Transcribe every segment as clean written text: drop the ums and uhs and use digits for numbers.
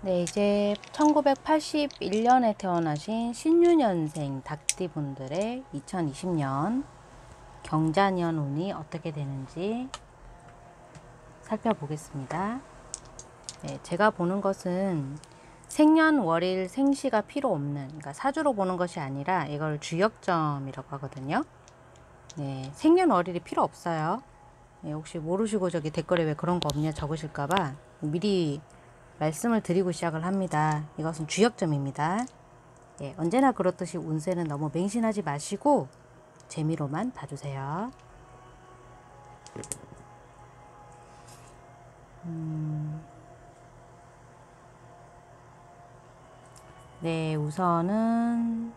네, 이제 1981년에 태어나신 신유년생 닭띠분들의 2020년 경자년 운이 어떻게 되는지 살펴보겠습니다. 네, 제가 보는 것은 생년월일 생시가 필요 없는, 그러니까 사주로 보는 것이 아니라 이걸 주역점이라고 하거든요. 네, 생년월일이 필요 없어요. 네, 혹시 모르시고 저기 댓글에 왜 그런 거 없냐 적으실까봐 미리 말씀을 드리고 시작을 합니다. 이것은 주역점입니다. 예, 언제나 그렇듯이 운세는 너무 맹신하지 마시고 재미로만 봐주세요. 네, 우선은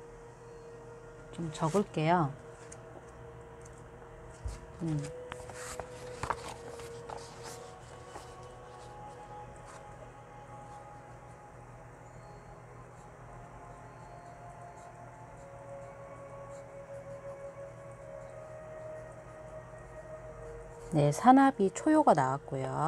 좀 적을게요. 네, 산압이 초요가 나왔고요.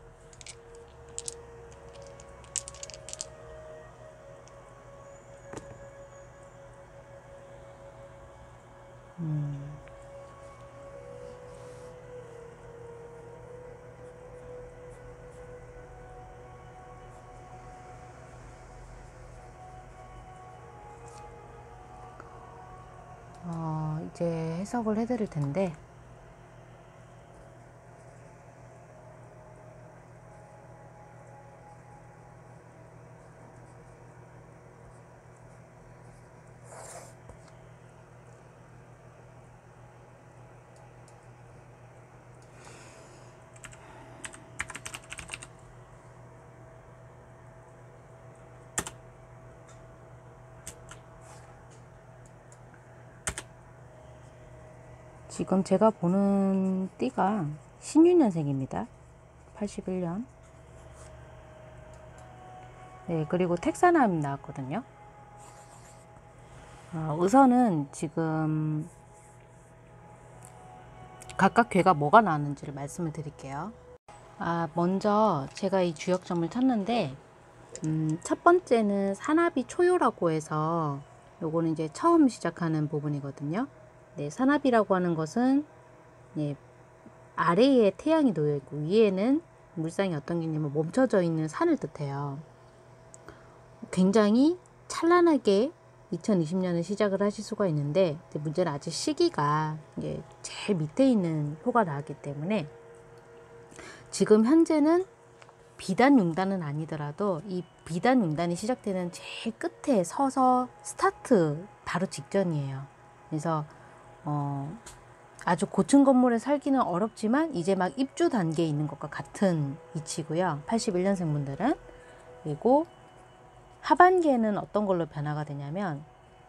이제 해석을 해드릴 텐데, 지금 제가 보는 띠가 신유년생입니다. 81년. 네, 그리고 택사남이 나왔거든요. 우선은 지금 각각 괴가 뭐가 나왔는지를 말씀을 드릴게요. 먼저 제가 이 주역점을 쳤는데, 첫 번째는 산압이 초요라고 해서 요거는 이제 처음 시작하는 부분이거든요. 네, 산압이라고 하는 것은 예, 아래에 태양이 놓여 있고 위에는 물상이 어떤 개념은 멈춰져 있는 산을 뜻해요. 굉장히 찬란하게 2020년을 시작을 하실 수가 있는데, 문제는 아직 시기가 이게 제일 밑에 있는 표가 나왔기 때문에 지금 현재는 비단 융단은 아니더라도 이 비단 융단이 시작되는 제일 끝에 서서 스타트 바로 직전이에요. 그래서 아주 고층 건물에 살기는 어렵지만 이제 막 입주 단계에 있는 것과 같은 위치고요. 81년생 분들은. 그리고 하반기에는 어떤 걸로 변화가 되냐면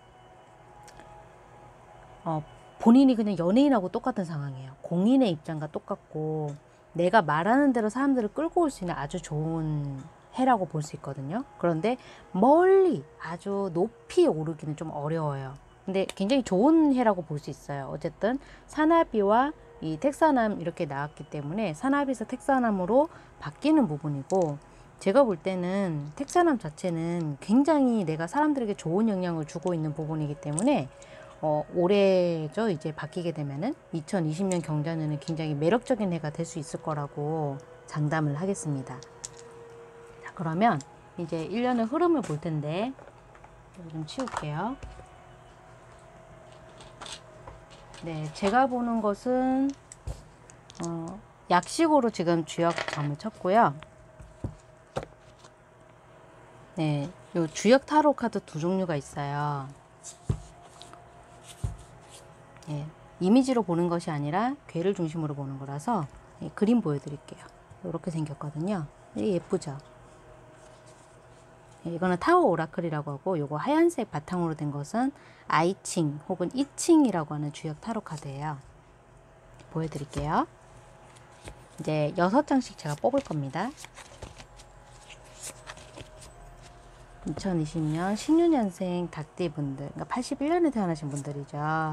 본인이 그냥 연예인하고 똑같은 상황이에요. 공인의 입장과 똑같고 내가 말하는 대로 사람들을 끌고 올 수 있는 아주 좋은 해라고 볼 수 있거든요. 그런데 멀리 아주 높이 오르기는 좀 어려워요. 근데 굉장히 좋은 해라고 볼 수 있어요. 어쨌든 산나비와 이 택사남 이렇게 나왔기 때문에 산나비에서 택사남으로 바뀌는 부분이고, 제가 볼 때는 택사남 자체는 굉장히 내가 사람들에게 좋은 영향을 주고 있는 부분이기 때문에 올해죠. 이제 바뀌게 되면은 2020년 경자년은 굉장히 매력적인 해가 될 수 있을 거라고 장담을 하겠습니다. 자, 그러면 이제 1년의 흐름을 볼 텐데, 여기 좀 치울게요. 네, 제가 보는 것은 약식으로 지금 주역점을 쳤고요. 네, 요 주역 타로 카드 두 종류가 있어요. 예, 이미지로 보는 것이 아니라 괴를 중심으로 보는 거라서 그림 보여드릴게요. 이렇게 생겼거든요. 예쁘죠? 예, 이거는 타워 오라클이라고 하고, 요거 하얀색 바탕으로 된 것은 아이칭 혹은 이칭이라고 하는 주역 타로 카드예요. 보여드릴게요. 이제 6장씩 제가 뽑을 겁니다. 2020년 신유년생 닭띠 분들, 그러니까 81년에 태어나신 분들이죠.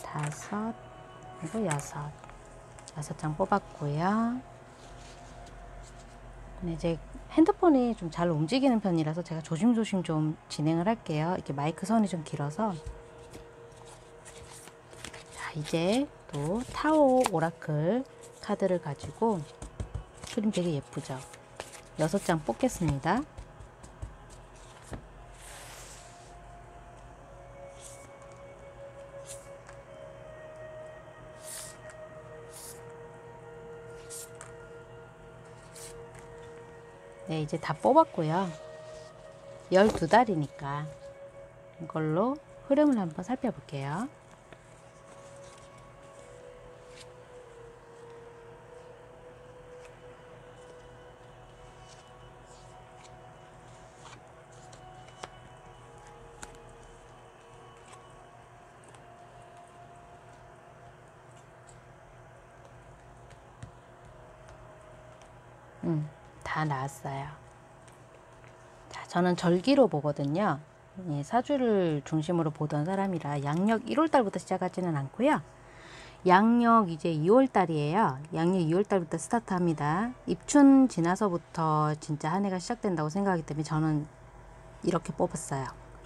5, 그리고 6. 6장 뽑았고요. 이제 핸드폰이 좀 잘 움직이는 편이라서 제가 조심조심 좀 진행을 할게요. 이렇게 마이크 선이 좀 길어서. 자, 이제 또 타오 오라클 카드를 가지고 그림 되게 예쁘죠? 6장 뽑겠습니다. 네, 이제 다 뽑았고요. 12달이니까 이걸로 흐름을 한번 살펴볼게요. 다 나왔어요. 자, 저는 절기로 보거든요. 예, 사주를 중심으로 보던 사람이라 양력 1월달부터 시작하지는 않고요. 양력 이제 2월달이에요. 양력 2월달부터 스타트합니다. 입춘 지나서부터 진짜 한 해가 시작된다고 생각하기 때문에 저는 이렇게 뽑았어요.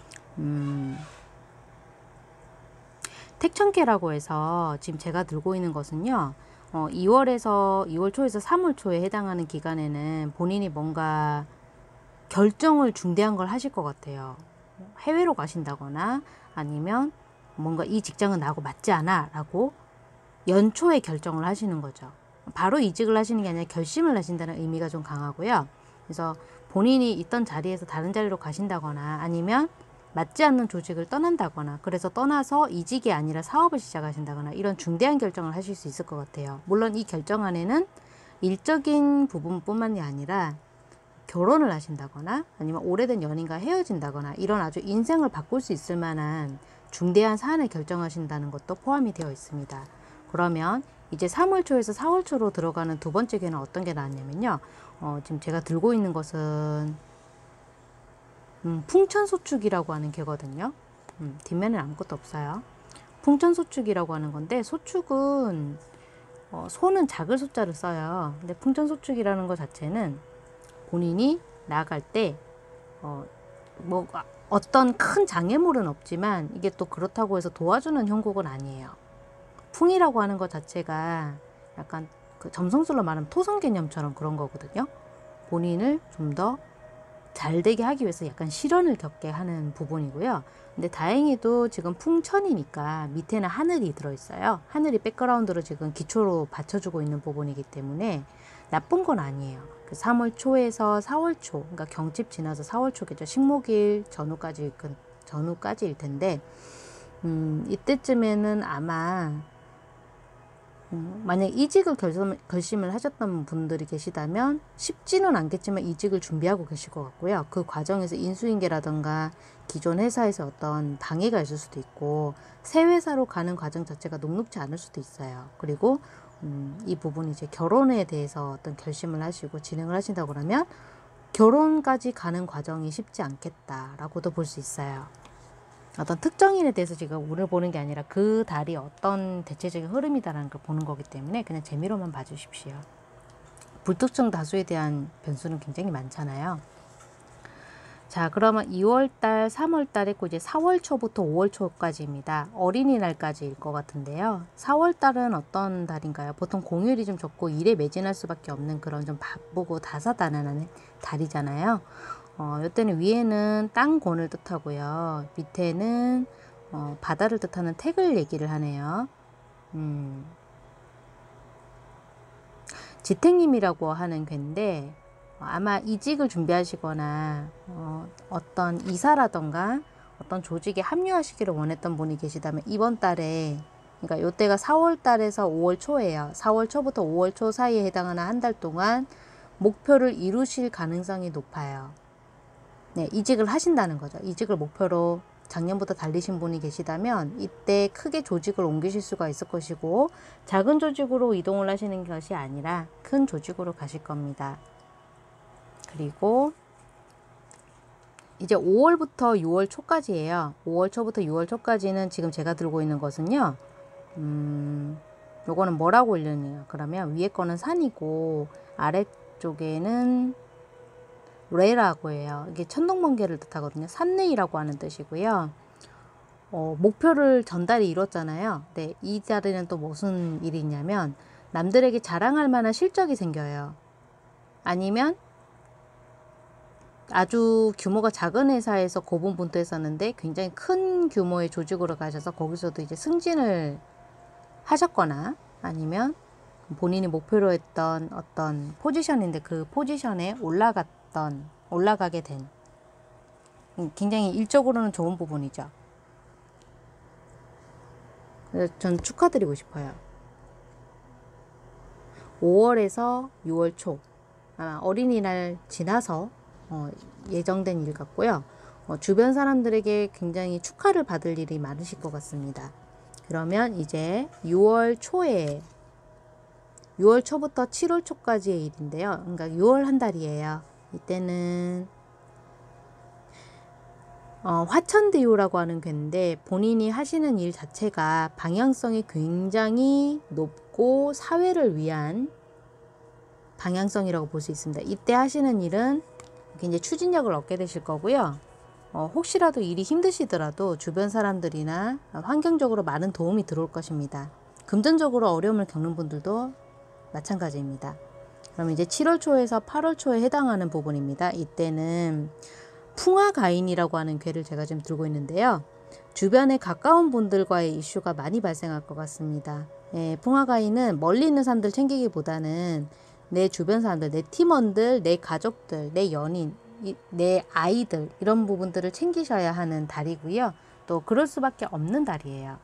택천계라고 해서 지금 제가 들고 있는 것은요. 2월 초에서 3월 초에 해당하는 기간에는 본인이 뭔가 결정을 중대한 걸 하실 것 같아요. 해외로 가신다거나 아니면 뭔가 이 직장은 나하고 맞지 않아 라고 연초에 결정을 하시는 거죠. 바로 이직을 하시는 게 아니라 결심을 하신다는 의미가 좀 강하고요. 그래서 본인이 있던 자리에서 다른 자리로 가신다거나 아니면 맞지 않는 조직을 떠난다거나 그래서 떠나서 이직이 아니라 사업을 시작하신다거나 이런 중대한 결정을 하실 수 있을 것 같아요. 물론 이 결정 안에는 일적인 부분뿐만이 아니라 결혼을 하신다거나 아니면 오래된 연인과 헤어진다거나 이런 아주 인생을 바꿀 수 있을 만한 중대한 사안을 결정하신다는 것도 포함이 되어 있습니다. 그러면 이제 3월 초에서 4월 초로 들어가는 두 번째 개는 어떤 게 나왔냐면요. 지금 제가 들고 있는 것은 풍천소축이라고 하는 개거든요. 뒷면에는 아무것도 없어요. 풍천소축이라고 하는 건데 소축은 소는 작을 소자를 써요. 근데 풍천소축이라는 것 자체는 본인이 나아갈 때 뭐 어떤 큰 장애물은 없지만 이게 또 그렇다고 해서 도와주는 형국은 아니에요. 풍이라고 하는 것 자체가 약간 그 점성술로 말하면 토성 개념처럼 그런 거거든요. 본인을 좀 더 잘되게 하기 위해서 약간 시련을 겪게 하는 부분이고요. 근데 다행히도 지금 풍천이니까 밑에는 하늘이 들어있어요. 하늘이 백그라운드로 지금 기초로 받쳐주고 있는 부분이기 때문에 나쁜 건 아니에요. 3월 초에서 4월 초, 그러니까 경칩 지나서 4월 초겠죠. 식목일 전후까지일 텐데, 이때쯤에는 아마 만약 이직을 결심을 하셨던 분들이 계시다면 쉽지는 않겠지만 이직을 준비하고 계실 것 같고요. 그 과정에서 인수인계라던가 기존 회사에서 어떤 방해가 있을 수도 있고 새 회사로 가는 과정 자체가 녹록지 않을 수도 있어요. 그리고 이 부분이 이제 결혼에 대해서 어떤 결심을 하시고 진행을 하신다고 그러면 결혼까지 가는 과정이 쉽지 않겠다라고도 볼 수 있어요. 어떤 특정인에 대해서 지금 운을 보는 게 아니라 그 달이 어떤 대체적인 흐름이다라는 걸 보는 거기 때문에 그냥 재미로만 봐주십시오. 불특정 다수에 대한 변수는 굉장히 많잖아요. 자, 그러면 2월달, 3월달 했고 이제 4월 초부터 5월 초까지입니다. 어린이날까지일 것 같은데요. 4월달은 어떤 달인가요? 보통 공휴일이 좀 적고 일에 매진할 수밖에 없는 그런 좀 바쁘고 다사다난한 달이잖아요. 이때는 위에는 땅권을 뜻하고요. 밑에는 바다를 뜻하는 택을 얘기를 하네요. 지택님이라고 하는 괴인데 아마 이직을 준비하시거나 어떤 이사라던가 어떤 조직에 합류하시기를 원했던 분이 계시다면 이번 달에 그러니까 이때가 4월 달에서 5월 초예요. 4월 초부터 5월 초 사이에 해당하는 한 달 동안 목표를 이루실 가능성이 높아요. 네, 이직을 하신다는 거죠. 이직을 목표로 작년부터 달리신 분이 계시다면 이때 크게 조직을 옮기실 수가 있을 것이고 작은 조직으로 이동을 하시는 것이 아니라 큰 조직으로 가실 겁니다. 그리고 이제 5월부터 6월 초까지예요. 5월 초부터 6월 초까지는 지금 제가 들고 있는 것은요. 요거는 뭐라고 올렸네요. 그러면 위에 거는 산이고 아래쪽에는 레라고 해요. 이게 천둥번개를 뜻하거든요. 산레이라고 하는 뜻이고요. 목표를 전달이 이뤘잖아요. 네, 이 자리는 또 무슨 일이 있냐면 남들에게 자랑할 만한 실적이 생겨요. 아니면 아주 규모가 작은 회사에서 고분분투했었는데 굉장히 큰 규모의 조직으로 가셔서 거기서도 이제 승진을 하셨거나 아니면 본인이 목표로 했던 어떤 포지션인데 그 포지션에 올라가게 된 굉장히 일적으로는 좋은 부분이죠. 그래서 전 축하드리고 싶어요. 5월에서 6월 초 아마 어린이날 지나서 예정된 일 같고요. 주변 사람들에게 굉장히 축하를 받을 일이 많으실 것 같습니다. 그러면 이제 6월 초부터 7월 초까지의 일인데요. 그러니까 6월 한 달이에요. 이때는 화천대유라고 하는 괴인데 본인이 하시는 일 자체가 방향성이 굉장히 높고 사회를 위한 방향성이라고 볼 수 있습니다. 이때 하시는 일은 이제 추진력을 얻게 되실 거고요. 혹시라도 일이 힘드시더라도 주변 사람들이나 환경적으로 많은 도움이 들어올 것입니다. 금전적으로 어려움을 겪는 분들도 마찬가지입니다. 그럼 이제 7월 초에서 8월 초에 해당하는 부분입니다. 이때는 풍화가인이라고 하는 괴를 제가 지금 들고 있는데요. 주변에 가까운 분들과의 이슈가 많이 발생할 것 같습니다. 예, 풍화가인은 멀리 있는 사람들 챙기기보다는 내 주변 사람들, 내 팀원들, 내 가족들, 내 연인, 내 아이들 이런 부분들을 챙기셔야 하는 달이고요. 또 그럴 수밖에 없는 달이에요.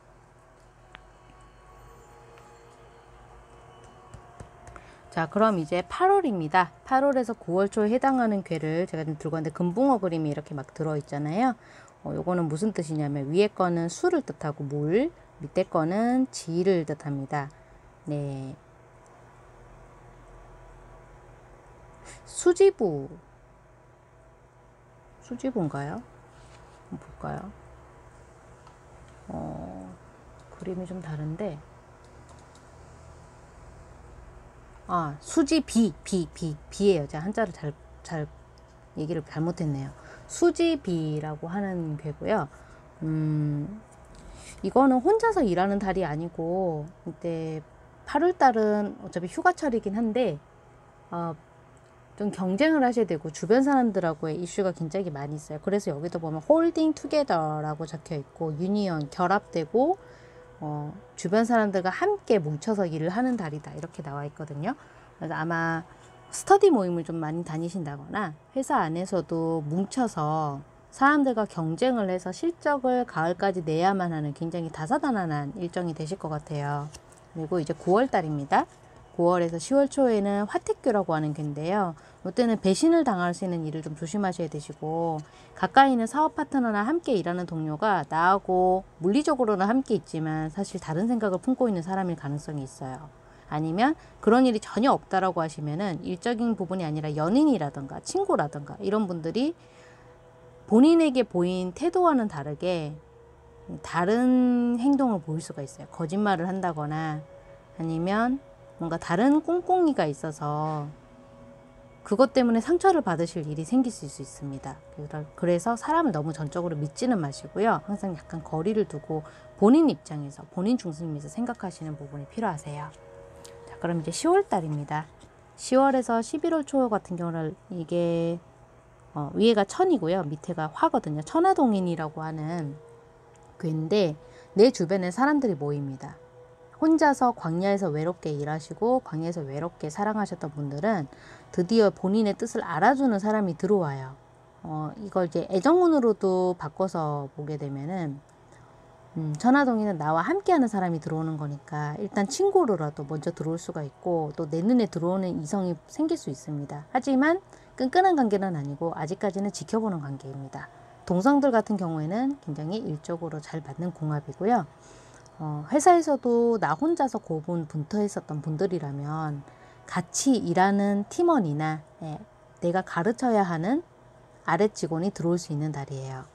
자, 그럼 이제 8월입니다. 8월에서 9월 초에 해당하는 괴를 제가 좀 들고 왔는데 금붕어 그림이 이렇게 막 들어있잖아요. 요거는 무슨 뜻이냐면 위에 거는 수를 뜻하고 물, 밑에 거는 지를 뜻합니다. 네. 수지부인가요? 한번 볼까요? 그림이 좀 다른데 비예요. 제가 한자를 잘 얘기를 잘못했네요. 수지비라고 하는 괴고요. 이거는 혼자서 일하는 달이 아니고 이때 8월달은 어차피 휴가철이긴 한데 좀 경쟁을 하셔야 되고 주변 사람들하고의 이슈가 굉장히 많이 있어요. 그래서 여기도 보면 홀딩 투게더라고 적혀 있고 유니언 결합되고 주변 사람들과 함께 뭉쳐서 일을 하는 달이다 이렇게 나와 있거든요. 그래서 아마 스터디 모임을 좀 많이 다니신다거나 회사 안에서도 뭉쳐서 사람들과 경쟁을 해서 실적을 가을까지 내야만 하는 굉장히 다사다난한 일정이 되실 것 같아요. 그리고 이제 9월 달입니다. 9월에서 10월 초에는 화택교라고 하는 괴인데요. 이때는 배신을 당하시는 일을 좀 조심하셔야 되시고 가까이 있는 사업 파트너나 함께 일하는 동료가 나하고 물리적으로는 함께 있지만 사실 다른 생각을 품고 있는 사람일 가능성이 있어요. 아니면 그런 일이 전혀 없다라고 하시면은 일적인 부분이 아니라 연인이라든가 친구라든가 이런 분들이 본인에게 보인 태도와는 다르게 다른 행동을 보일 수가 있어요. 거짓말을 한다거나 아니면 뭔가 다른 꿍꿍이가 있어서 그것 때문에 상처를 받으실 일이 생길 수 있습니다. 그래서 사람을 너무 전적으로 믿지는 마시고요. 항상 약간 거리를 두고 본인 입장에서 본인 중심에서 생각하시는 부분이 필요하세요. 자, 그럼 이제 10월 달입니다. 10월에서 11월 초 같은 경우는 이게 위에가 천이고요. 밑에가 화거든요. 천하동인이라고 하는 괴인데 내 주변에 사람들이 모입니다. 혼자서 광야에서 외롭게 일하시고 광야에서 외롭게 사랑하셨던 분들은 드디어 본인의 뜻을 알아주는 사람이 들어와요. 이걸 이제 애정문으로도 바꿔서 보게 되면은 천하동이는 나와 함께하는 사람이 들어오는 거니까 일단 친구로라도 먼저 들어올 수가 있고 또 내 눈에 들어오는 이성이 생길 수 있습니다. 하지만 끈끈한 관계는 아니고 아직까지는 지켜보는 관계입니다. 동성들 같은 경우에는 굉장히 일적으로 잘 맞는 궁합이고요. 회사에서도 나 혼자서 고분분투했었던 분들이라면 같이 일하는 팀원이나 내가 가르쳐야 하는 아래 직원이 들어올 수 있는 달이에요.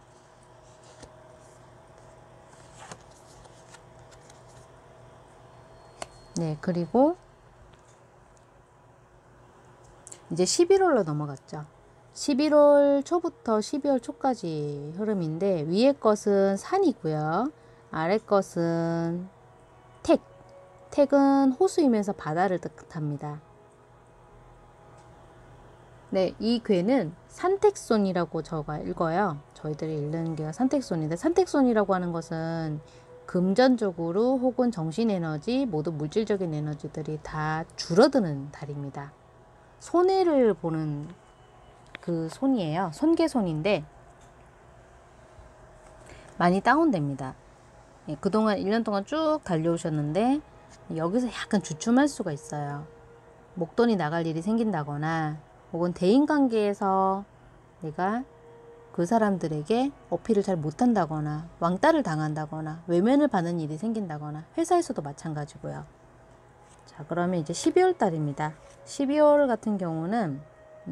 네, 그리고 이제 11월로 넘어갔죠. 11월 초부터 12월 초까지 흐름인데 위에 것은 산이고요. 아래 것은 택. 택은 호수이면서 바다를 뜻합니다. 네, 이 괴는 산택손이라고 저가 읽어요. 저희들이 읽는 게 산택손인데 산택손이라고 하는 것은 금전적으로 혹은 정신에너지, 모두 물질적인 에너지들이 다 줄어드는 달입니다. 손해를 보는 그 손이에요. 손괴손인데 많이 다운됩니다. 예, 그동안 1년 동안 쭉 달려오셨는데 여기서 약간 주춤할 수가 있어요. 목돈이 나갈 일이 생긴다거나 혹은 대인관계에서 내가 그 사람들에게 어필을 잘 못한다거나 왕따를 당한다거나 외면을 받는 일이 생긴다거나 회사에서도 마찬가지고요. 자, 그러면 이제 12월 달입니다. 12월 같은 경우는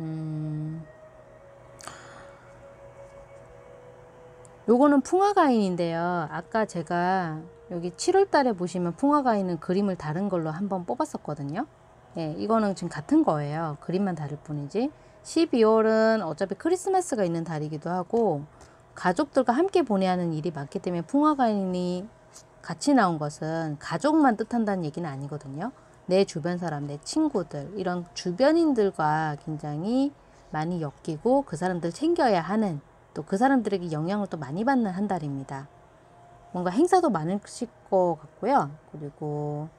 요거는 풍화가인인데요. 아까 제가 여기 7월 달에 보시면 풍화가인은 그림을 다른 걸로 한번 뽑았었거든요. 예, 이거는 지금 같은 거예요. 그림만 다를 뿐이지. 12월은 어차피 크리스마스가 있는 달이기도 하고 가족들과 함께 보내야 하는 일이 많기 때문에 풍화가인이 같이 나온 것은 가족만 뜻한다는 얘기는 아니거든요. 내 주변 사람, 내 친구들, 이런 주변인들과 굉장히 많이 엮이고 그 사람들 챙겨야 하는, 또 그 사람들에게 영향을 또 많이 받는 한 달입니다. 뭔가 행사도 많으실 것 같고요. 그리고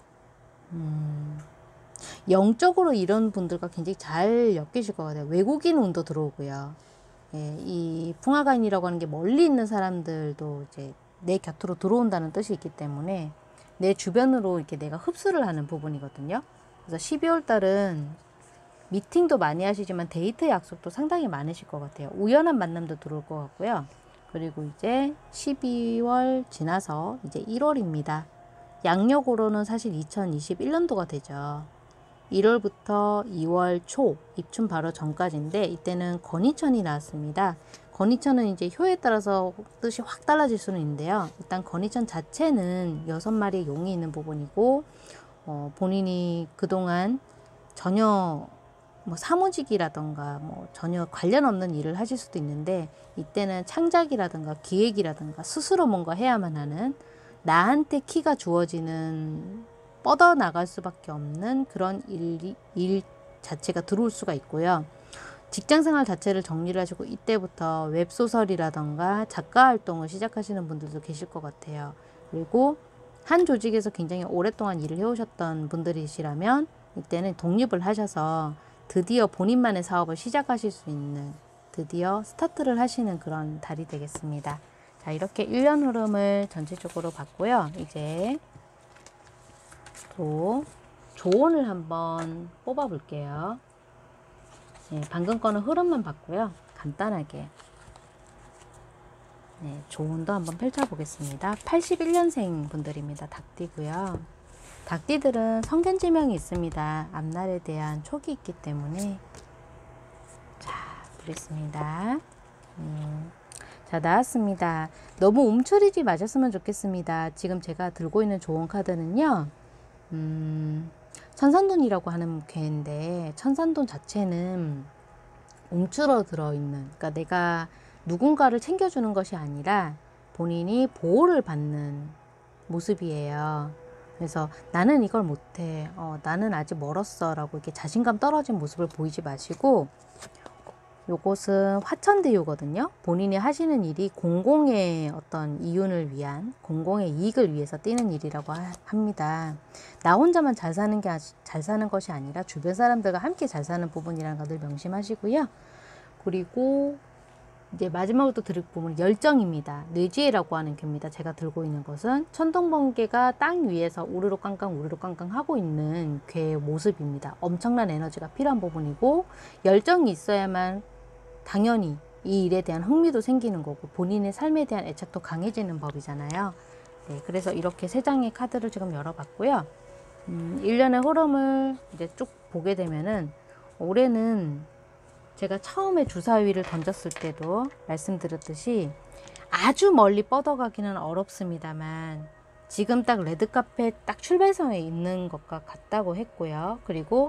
영적으로 이런 분들과 굉장히 잘 엮이실 것 같아요. 외국인 운도 들어오고요. 예, 이 풍화가인이라고 하는 게 멀리 있는 사람들도 이제 내 곁으로 들어온다는 뜻이 있기 때문에 내 주변으로 이렇게 내가 흡수를 하는 부분이거든요. 그래서 12월 달은 미팅도 많이 하시지만 데이트 약속도 상당히 많으실 것 같아요. 우연한 만남도 들어올 것 같고요. 그리고 이제 12월 지나서 이제 1월입니다. 양력으로는 사실 2021년도가 되죠. 1월부터 2월 초, 입춘 바로 전까지인데 이때는 건의천이 나왔습니다. 건의천은 이제 효에 따라서 뜻이 확 달라질 수는 있는데요. 일단 건의천 자체는 6마리의 용이 있는 부분이고 본인이 그동안 전혀 뭐 사무직이라던가 뭐 전혀 관련 없는 일을 하실 수도 있는데 이때는 창작이라든가 기획이라든가 스스로 뭔가 해야만 하는, 나한테 키가 주어지는, 뻗어나갈 수밖에 없는 그런 일 자체가 들어올 수가 있고요. 직장생활 자체를 정리를 하시고 이때부터 웹소설이라던가 작가 활동을 시작하시는 분들도 계실 것 같아요. 그리고 한 조직에서 굉장히 오랫동안 일을 해오셨던 분들이시라면 이때는 독립을 하셔서 드디어 본인만의 사업을 시작하실 수 있는, 드디어 스타트를 하시는 그런 달이 되겠습니다. 자, 이렇게 1년 흐름을 전체적으로 봤고요. 이제 또 조언을 한번 뽑아 볼게요. 네, 방금 거는 흐름만 봤고요. 간단하게 조언도 한번 펼쳐보겠습니다. 81년생 분들입니다. 닭띠고요. 닭띠들은 성견지명이 있습니다. 앞날에 대한 촉이 있기 때문에. 자, 보겠습니다. 자, 나왔습니다. 너무 움츠리지 마셨으면 좋겠습니다. 지금 제가 들고 있는 조언 카드는요. 천산돈이라고 하는 괴인데 천산돈 자체는 움츠러 들어있는, 그러니까 내가 누군가를 챙겨주는 것이 아니라 본인이 보호를 받는 모습이에요. 그래서 나는 이걸 못해, 나는 아직 멀었어 라고 이렇게 자신감 떨어진 모습을 보이지 마시고, 요것은 화천대유거든요. 본인이 하시는 일이 공공의 어떤 이윤을 위한, 공공의 이익을 위해서 뛰는 일이라고 합니다. 나 혼자만 잘 사는 것이 아니라 주변 사람들과 함께 잘 사는 부분이라는 것을 명심하시고요. 그리고 이제 마지막으로 또 들을 부분은 열정입니다. 뇌지혜라고 하는 괴입니다. 제가 들고 있는 것은 천둥번개가 땅 위에서 우르르 깡깡 우르르 깡깡 하고 있는 괴의 모습입니다. 엄청난 에너지가 필요한 부분이고, 열정이 있어야만 당연히 이 일에 대한 흥미도 생기는 거고 본인의 삶에 대한 애착도 강해지는 법이잖아요. 네, 그래서 이렇게 세 장의 카드를 지금 열어봤고요. 1년의 흐름을 이제 쭉 보게 되면은 올해는 제가 처음에 주사위를 던졌을 때도 말씀드렸듯이 아주 멀리 뻗어가기는 어렵습니다만 지금 딱 레드카펫 딱 출발선에 있는 것과 같다고 했고요. 그리고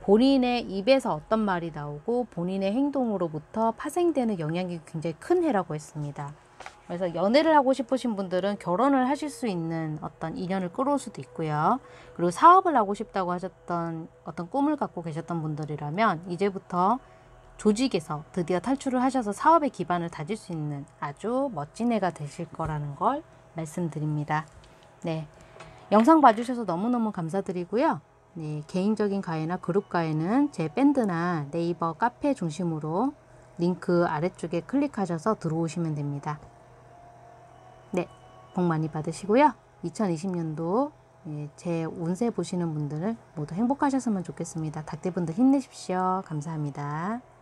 본인의 입에서 어떤 말이 나오고 본인의 행동으로부터 파생되는 영향이 굉장히 큰 해라고 했습니다. 그래서 연애를 하고 싶으신 분들은 결혼을 하실 수 있는 어떤 인연을 끌어올 수도 있고요. 그리고 사업을 하고 싶다고 하셨던 어떤 꿈을 갖고 계셨던 분들이라면 이제부터 조직에서 드디어 탈출을 하셔서 사업의 기반을 다질 수 있는 아주 멋진 해가 되실 거라는 걸 말씀드립니다. 네, 영상 봐주셔서 너무너무 감사드리고요. 네, 개인적인 가해나 그룹 가해는 제 밴드나 네이버 카페 중심으로 링크 아래쪽에 클릭하셔서 들어오시면 됩니다. 네, 복 많이 받으시고요. 2020년도 제 운세 보시는 분들 모두 행복하셨으면 좋겠습니다. 닭대분들 힘내십시오. 감사합니다.